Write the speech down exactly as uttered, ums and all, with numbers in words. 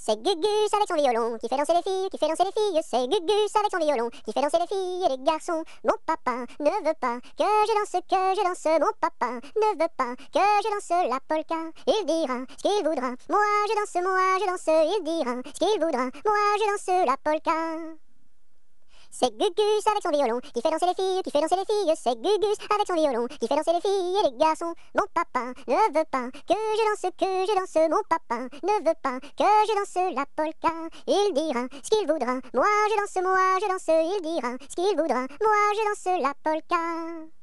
C'est Gugus avec son violon qui fait danser les filles, qui fait danser les filles. C'est Gugus avec son violon qui fait danser les filles et les garçons. Mon papa ne veut pas que je danse, que je danse. Mon papa ne veut pas que je danse la polka. Il dira ce qu'il voudra. Moi je danse, moi je danse. Il dira ce qu'il voudra. Moi je danse la polka. C'est Gugus avec son violon qui fait danser les filles, qui fait danser les filles. C'est Gugus avec son violon qui fait danser les filles et les garçons. Mon papa ne veut pas que je danse, que je danse. Mon papa ne veut pas que je danse la polka. Il dira ce qu'il voudra. Moi je danse, moi je danse. Il dira ce qu'il voudra. Moi je danse la polka.